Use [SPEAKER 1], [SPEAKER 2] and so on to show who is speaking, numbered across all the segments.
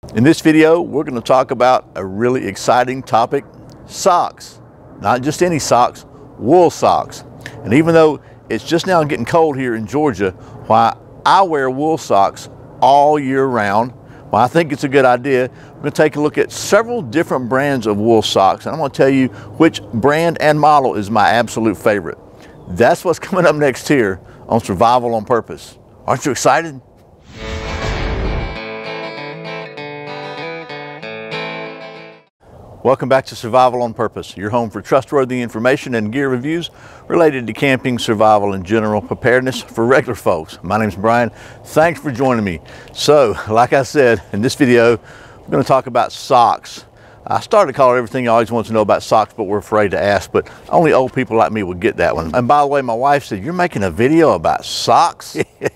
[SPEAKER 1] In this video, we're going to talk about a really exciting topic, socks. Not just any socks, wool socks. And even though it's just now getting cold here in Georgia, why I wear wool socks all year round, well, I think it's a good idea. We're going to take a look at several different brands of wool socks, and I'm going to tell you which brand and model is my absolute favorite. That's what's coming up next here on Survival on Purpose. Aren't you excited? Welcome back to Survival on Purpose, your home for trustworthy information and gear reviews related to camping, survival, and general preparedness for regular folks. My name's Brian. Thanks for joining me. So, like I said, in this video, we're going to talk about socks. I started to call it everything you always want to know about socks, but we're afraid to ask, but only old people like me would get that one. And by the way, my wife said, "You're making a video about socks?"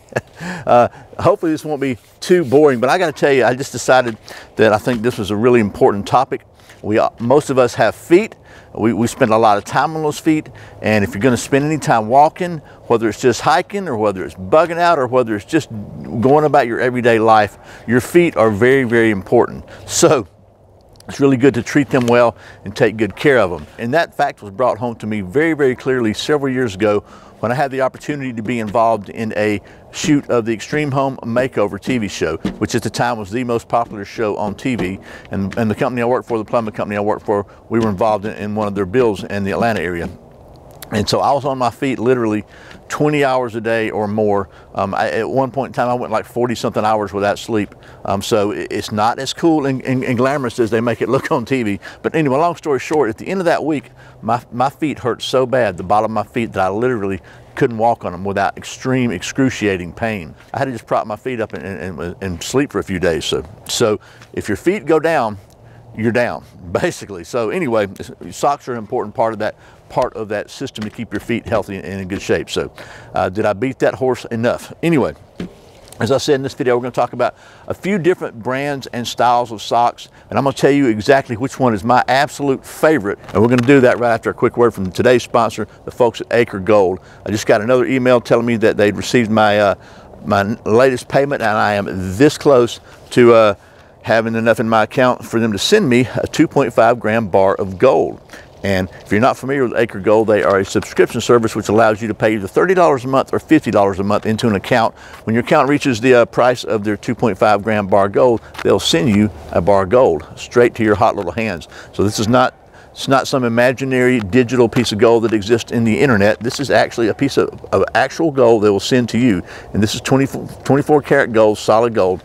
[SPEAKER 1] Hopefully this won't be too boring, but I got to tell you, I just decided that I think this was a really important topic. Most of us have feet. We spend a lot of time on those feet, and if you're going to spend any time walking, whether it's just hiking or whether it's bugging out or whether it's just going about your everyday life, your feet are very, very important. So it's really good to treat them well and take good care of them. And that fact was brought home to me very, very clearly several years ago when I had the opportunity to be involved in a shoot of the Extreme Home Makeover TV show, which at the time was the most popular show on TV. And the company I worked for, the plumbing company I worked for, we were involved in one of their builds in the Atlanta area. And so I was on my feet literally 20 hours a day or more. At one point in time, I went like 40-something hours without sleep. So it's not as cool and glamorous as they make it look on TV. But anyway, long story short, at the end of that week, my feet hurt so bad, the bottom of my feet, that I literally couldn't walk on them without extreme, excruciating pain. I had to just prop my feet up and sleep for a few days. So if your feet go down, you're down, basically. So anyway, socks are an important part of that system to keep your feet healthy and in good shape. So did I beat that horse enough? Anyway, as I said in this video, we're going to talk about a few different brands and styles of socks, and I'm going to tell you exactly which one is my absolute favorite, and we're going to do that right after a quick word from today's sponsor, the folks at Acre Gold. I just got another email telling me that they'd received my my latest payment, and I am this close to having enough in my account for them to send me a 2.5 gram bar of gold. And if you're not familiar with Acre Gold, they are a subscription service which allows you to pay either $30 a month or $50 a month into an account. When your account reaches the price of their 2.5 gram bar gold, they'll send you a bar gold straight to your hot little hands. So this is not, it's not some imaginary digital piece of gold that exists in the internet. This is actually a piece of actual gold they will send to you. And this is 24 karat gold, solid gold,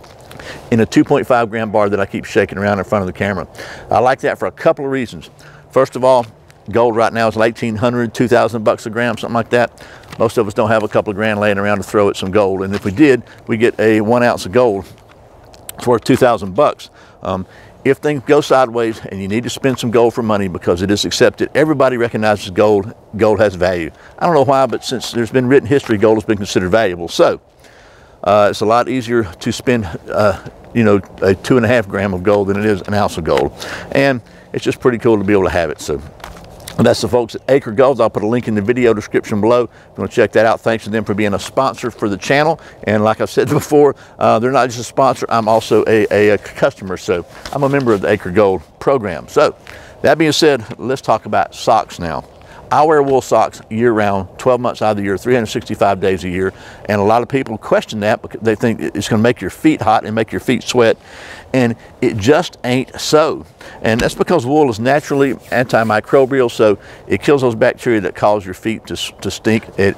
[SPEAKER 1] in a 2.5 gram bar that I keep shaking around in front of the camera. I like that for a couple of reasons. First of all, gold right now is $1,800, $2,000 a gram, something like that. Most of us don't have a couple of grand laying around to throw at some gold, and if we did, we get a 1 ounce of gold. It's worth $2,000. If things go sideways and you need to spend some gold for money because it is accepted, everybody recognizes gold has value. I don't know why, but since there's been written history, gold has been considered valuable. So it's a lot easier to spend you know, a 2.5 gram of gold than it is an ounce of gold. And it's just pretty cool to be able to have it. So that's the folks at Acre Gold. I'll put a link in the video description below if you want to check that out. Thanks to them for being a sponsor for the channel. And like I've said before, they're not just a sponsor, I'm also a customer. So I'm a member of the Acre Gold program. So that being said, let's talk about socks now. I wear wool socks year-round, 12 months out of the year, 365 days a year, and a lot of people question that because they think it's going to make your feet hot and make your feet sweat, and it just ain't so. And that's because wool is naturally antimicrobial, so it kills those bacteria that cause your feet to stink. It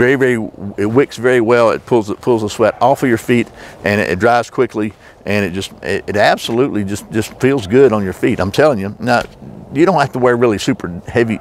[SPEAKER 1] wicks very well. It pulls the sweat off of your feet, and it dries quickly, and it absolutely just feels good on your feet. I'm telling you. Now, you don't have to wear really super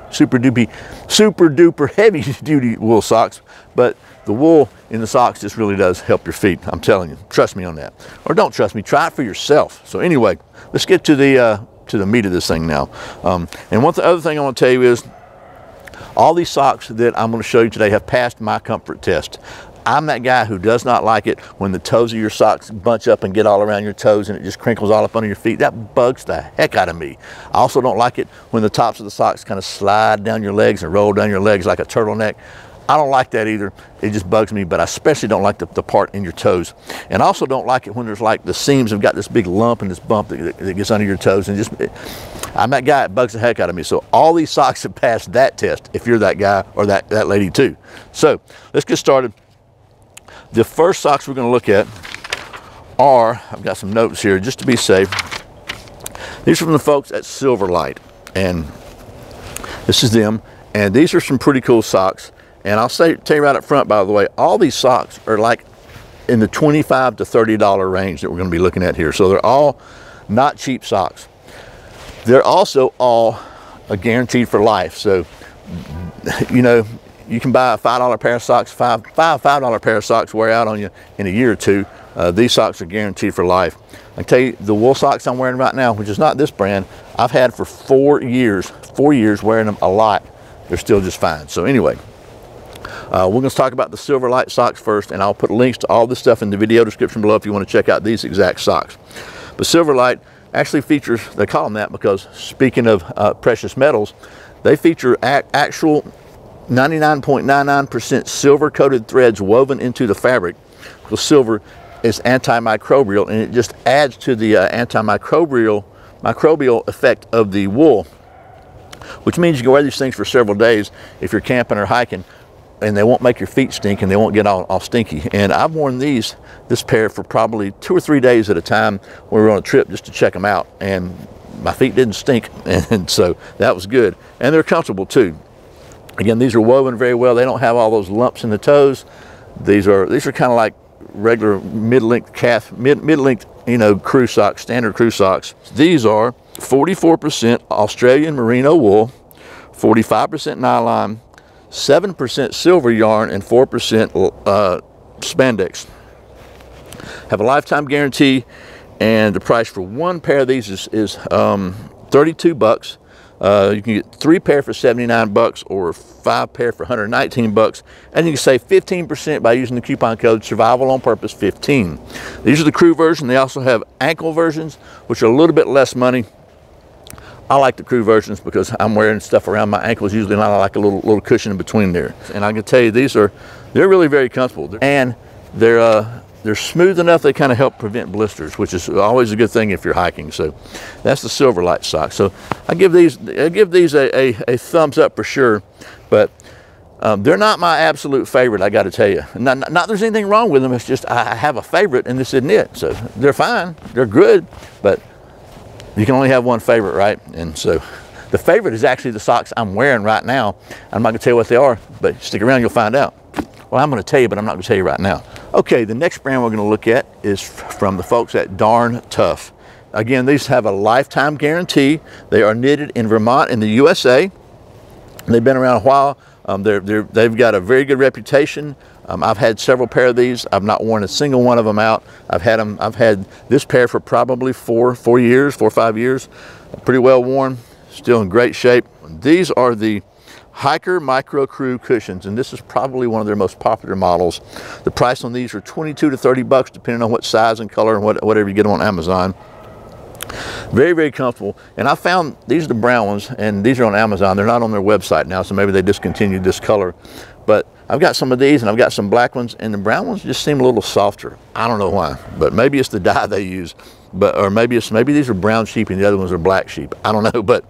[SPEAKER 1] duper heavy duty wool socks, but the wool in the socks just really does help your feet. I'm telling you, trust me on that. Or don't trust me, try it for yourself. So anyway, let's get to the meat of this thing now. And one other thing I want to tell you is all these socks that I'm going to show you today have passed my comfort test. I'm that guy who does not like it when the toes of your socks bunch up and get all around your toes and it just crinkles all up under your feet. That bugs the heck out of me. I also don't like it when the tops of the socks kind of slide down your legs and roll down your legs like a turtleneck. I don't like that either. It just bugs me, but I especially don't like the part in your toes. And I also don't like it when there's like the seams have got this big lump and this bump that gets under your toes. And I'm that guy, it bugs the heck out of me. So all these socks have passed that test if you're that guy or that lady too. So let's get started. The first socks we're going to look at are, I've got some notes here just to be safe. These are from the folks at Silverlight, and this is them. And these are some pretty cool socks. And I'll tell you right up front, by the way, all these socks are like in the $25 to $30 range that we're going to be looking at here. So they're all not cheap socks. They're also all guaranteed for life. So, you know, you can buy a $5 pair of socks, $5 pair of socks wear out on you in a year or two. These socks are guaranteed for life. I can tell you the wool socks I'm wearing right now, which is not this brand, I've had for 4 years wearing them a lot. They're still just fine. So anyway, we're going to talk about the Silverlight socks first, and I'll put links to all this stuff in the video description below if you want to check out these exact socks. But Silverlight actually features, they call them that because, speaking of precious metals, they feature actual 99.99% silver coated threads woven into the fabric, because silver is antimicrobial, and it just adds to the antimicrobial effect of the wool, which means you can wear these things for several days if you're camping or hiking, and they won't make your feet stink and they won't get all stinky. And I've worn this pair for probably 2 or 3 days at a time when we were on a trip just to check them out, and my feet didn't stink, and so that was good. And they're comfortable too. Again, these are woven very well. They don't have all those lumps in the toes. These are kind of like regular mid-length mid-length, you know, crew socks, standard crew socks. These are 44% Australian merino wool, 45% nylon, 7% silver yarn, and 4% spandex. Have a lifetime guarantee, and the price for one pair of these is $32. You can get 3 pair for $79 or 5 pair for $119, and you can save 15% by using the coupon code SURVIVALONPURPOSE15. These are the crew version. They also have ankle versions, which are a little bit less money. I like the crew versions because I'm wearing stuff around my ankles usually, and I like a little cushion in between there. And I can tell you, they're really very comfortable, and they're smooth enough. They kind of help prevent blisters, which is always a good thing if you're hiking. So that's the Silverlight sock. So I give these a thumbs up for sure, but they're not my absolute favorite, I got to tell you. Not there's anything wrong with them. It's just I have a favorite, and this isn't it. So they're fine, they're good, but you can only have one favorite, right? And so the favorite is actually the socks I'm wearing right now. I'm not going to tell you what they are, but stick around, you'll find out. Well, I'm going to tell you, but I'm not going to tell you right now. Okay, the next brand we're going to look at is from the folks at Darn Tough. Again, these have a lifetime guarantee. They are knitted in Vermont in the USA. They've been around a while. They've got a very good reputation. I've had several pair of these. I've not worn a single one of them out. I've had this pair for probably 4 or 5 years. Pretty well worn, still in great shape. These are the Hiker Micro Crew cushions, and this is probably one of their most popular models. The price on these are $22 to $30, depending on what size and color and whatever you get them on Amazon. Very, very comfortable. And I found these are the brown ones, and these are on Amazon. They're not on their website now, so maybe they discontinued this color. But I've got some of these, and I've got some black ones, and the brown ones just seem a little softer. I don't know why, but maybe it's the dye they use, or maybe these are brown sheep and the other ones are black sheep. I don't know, but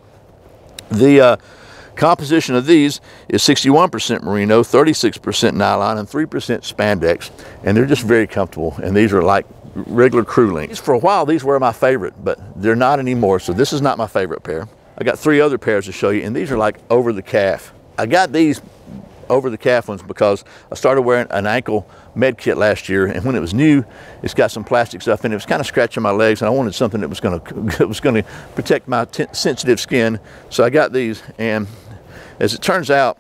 [SPEAKER 1] the composition of these is 61% merino, 36% nylon, and 3% spandex, and they're just very comfortable. And these are like regular crew lengths. For a while, these were my favorite, but they're not anymore. So this is not my favorite pair. I got 3 other pairs to show you, and these are like over the calf. I got these over the calf ones because I started wearing an ankle med kit last year, and when it was new, it's got some plastic stuff in it. It was kind of scratching my legs, and I wanted something that was going to protect my sensitive skin. So I got these, and as it turns out,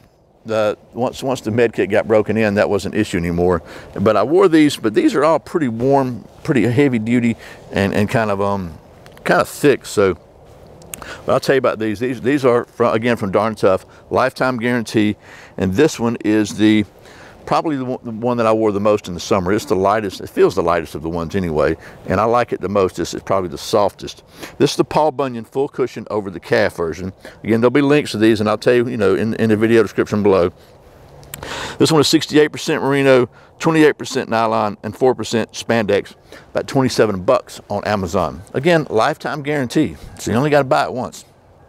[SPEAKER 1] once the med kit got broken in, that wasn't an issue anymore. But I wore these, but these are all pretty warm, pretty heavy duty, and kind of thick. So but I'll tell you about these. These are again from Darn Tough, lifetime guarantee, and this one is probably the one that I wore the most in the summer. It's the lightest. It feels the lightest of the ones anyway, and I like it the most. This is probably the softest. This is the Paul Bunyan full cushion over the calf version. Again, there'll be links to these, and I'll tell you, in the video description below. This one is 68% merino, 28% nylon, and 4% spandex, about 27 bucks on Amazon. Again, lifetime guarantee, so you only got to buy it once.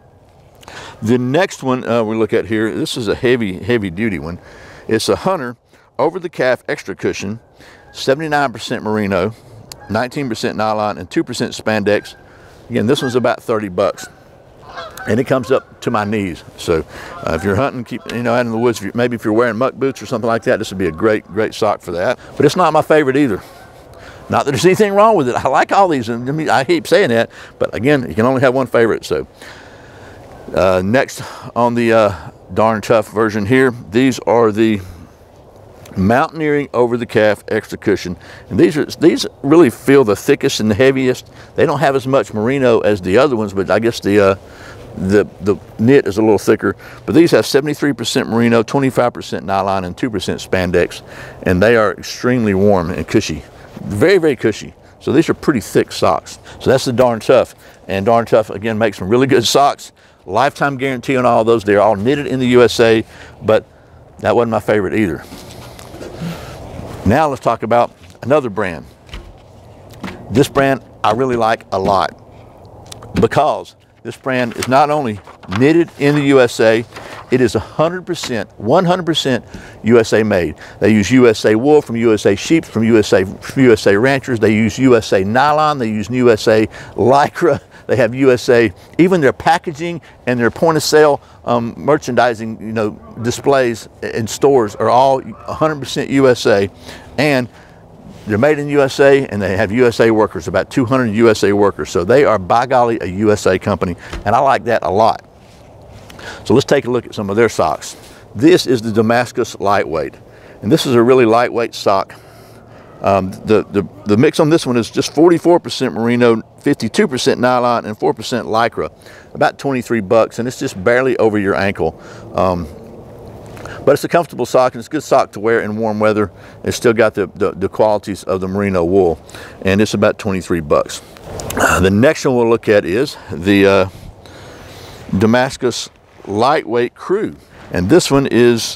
[SPEAKER 1] The next one we look at here, this is a heavy duty one. It's a Hunter over the calf extra cushion, 79% merino, 19% nylon, and 2% spandex. Again, this one's about 30 bucks. And it comes up to my knees. So if you're hunting, out in the woods, maybe if you're wearing muck boots or something like that, this would be a great sock for that. But it's not my favorite either. Not that there's anything wrong with it. I like all these, and I keep saying that, but again, you can only have one favorite. So next on the Darn Tough version here, these are the Mountaineering over the calf extra cushion, and these really feel the thickest and the heaviest. They don't have as much merino as the other ones, but I guess the knit is a little thicker. But these have 73% merino, 25% nylon, and 2% spandex, and they are extremely warm and cushy, very cushy. So these are pretty thick socks. So that's the Darn Tough, and Darn Tough again makes some really good socks. Lifetime guarantee on all those. They're all knitted in the USA, but that wasn't my favorite either. Now let's talk about another brand. This brand I really like a lot because this brand is not only knitted in the USA, it is 100% USA made. They use USA wool from USA sheep, from USA ranchers. They use USA nylon. They use USA lycra. They have USA, even their packaging and their point of sale merchandising, displays in stores are all 100% USA, and they're made in USA, and they have USA workers, about 200 USA workers. So they are, by golly, a USA company, and I like that a lot. So let's take a look at some of their socks. This is the Damascus Lightweight, and this is a really lightweight sock. The mix on this one is just 44% merino, 52% nylon, and 4% lycra, about 23 bucks, and it's just barely over your ankle. But it's a comfortable sock, and it's a good sock to wear in warm weather. It's still got the qualities of the merino wool, and it's about 23 bucks. The next one we'll look at is the Damascus Lightweight Crew, and this one is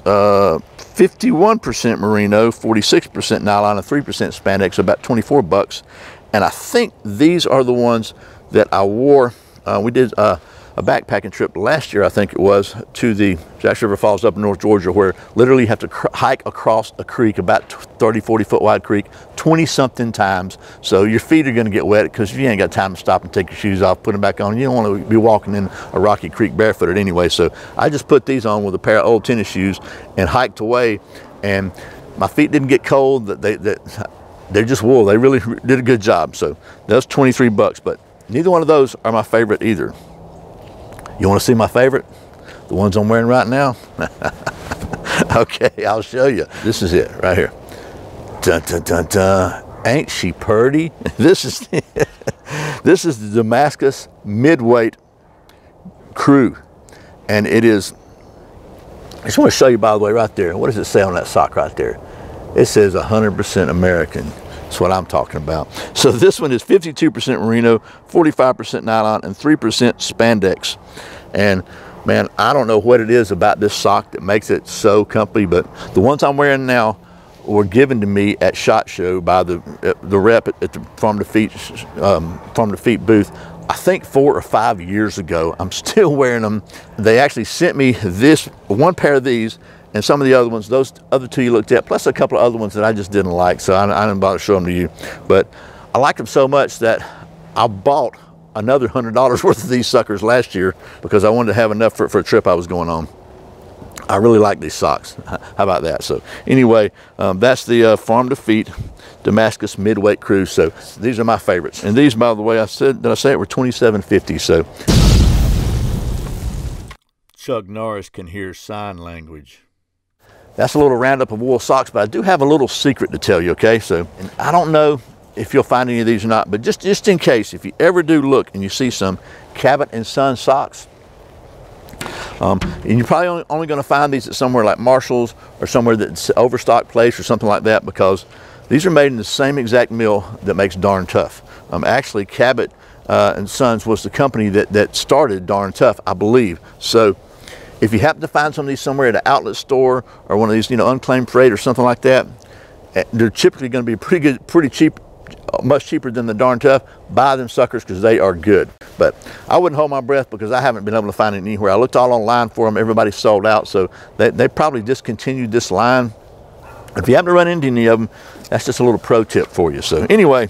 [SPEAKER 1] 51% merino, 46% nylon, and 3% spandex, about 24 bucks. And I think these are the ones that I wore. We did a backpacking trip last year, I think it was, to the Jackson River Falls up in North Georgia, where literally you have to hike across a creek, about 30-40 foot wide creek, 20-something times. So your feet are going to get wet because you ain't got time to stop and take your shoes off, put them back on. You don't want to be walking in a rocky creek barefooted anyway. So I just put these on with a pair of old tennis shoes and hiked away, and my feet didn't get cold. They're just wool. They really did a good job. So that's 23 bucks, but neither one of those are my favorite either. You want to see my favorite? The ones I'm wearing right now? Okay, I'll show you. This is it right here. Dun, dun, dun, dun. Ain't she purty? This is the Damascus Midweight Crew, and it is, I just want to show you, by the way, right there. What does it say on that sock right there? It says 100% American. That's what I'm talking about. So this one is 52% merino, 45% nylon, and 3% spandex. And man, I don't know what it is about this sock that makes it so comfy, but the ones I'm wearing now were given to me at SHOT Show by the rep at the Farm to Feet booth, I think 4 or 5 years ago. I'm still wearing them. They actually sent me one pair of these and some of the other ones, those other two you looked at, plus a couple of other ones that I just didn't like, so I didn't bother showing them to you. But I like them so much that I bought another $100 worth of these suckers last year because I wanted to have enough for a trip I was going on. I really like these socks. How about that? So anyway, that's the Farm to Feet Damascus Midweight Crew. So these are my favorites. And these, by the way, did I say it were $27.50? So Chuck Norris can hear sign language. That's a little roundup of wool socks, but I do have a little secret to tell you, okay? So, and I don't know if you'll find any of these or not, but just in case, if you ever do look and you see some Cabot and Son socks, and you're probably only going to find these at somewhere like Marshall's or somewhere that's Overstock Place or something like that, because these are made in the same exact mill that makes Darn Tough. Actually, Cabot and Sons was the company that started Darn Tough, I believe. So If you happen to find some of these somewhere at an outlet store or one of these, you know, unclaimed freight or something like that, they're typically going to be pretty cheap, much cheaper than the Darn Tough. Buy them suckers because they are good. But I wouldn't hold my breath because I haven't been able to find it anywhere. I looked all online for them. Everybody's sold out, so they probably discontinued this line. If you happen to run into any of them, that's just a little pro tip for you. So anyway,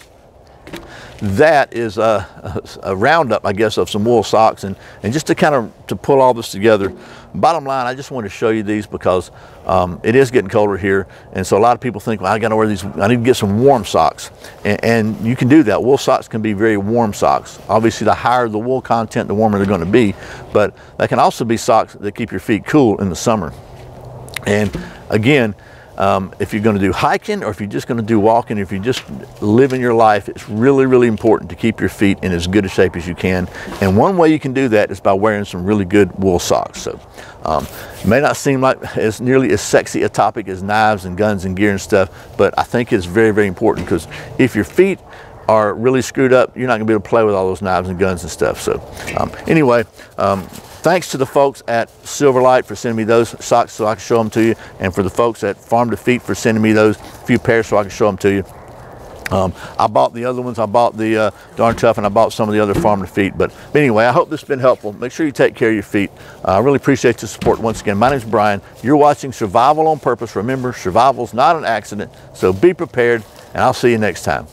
[SPEAKER 1] that is a roundup, I guess, of some wool socks, and just to kind of to pull all this together. Bottom line, I just wanted to show you these because it is getting colder here, and so a lot of people think, well, I got to wear these, I need to get some warm socks, and you can do that. Wool socks can be very warm socks. Obviously, the higher the wool content, the warmer they're going to be, but they can also be socks that keep your feet cool in the summer. And again, if you're going to do hiking, or if you're just going to do walking, if you're just living your life, it's really, really important to keep your feet in as good a shape as you can. And one way you can do that is by wearing some really good wool socks. So it may not seem like as nearly as sexy a topic as knives and guns and gear and stuff, but I think it's very, very important, because if your feet are really screwed up, you're not going to be able to play with all those knives and guns and stuff. So anyway, thanks to the folks at Silverlight for sending me those socks so I can show them to you, and for the folks at Farm to Feet for sending me those few pairs so I can show them to you. I bought the other ones. I bought the Darn Tough, and I bought some of the other Farm to Feet. But anyway, I hope this has been helpful. Make sure you take care of your feet. I really appreciate your support once again. My name's Brian. You're watching Survival on Purpose. Remember, survival's not an accident, so be prepared, and I'll see you next time.